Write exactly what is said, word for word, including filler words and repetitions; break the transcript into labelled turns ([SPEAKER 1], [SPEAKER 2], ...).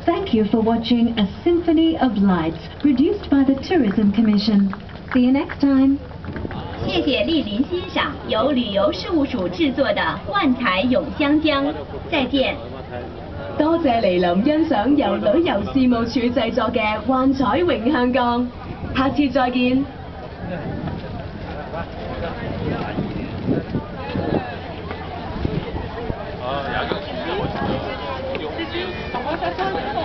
[SPEAKER 1] Thank you for watching A Symphony of Lights, produced by the Tourism Commission. See you next time.
[SPEAKER 2] 谢谢莅临欣赏由旅游事務署製作的《幻彩永香江》。再見。
[SPEAKER 3] 多謝莅臨欣賞由旅遊事務署製作嘅《幻彩永香江》。下次再見。
[SPEAKER 4] 啊，有一個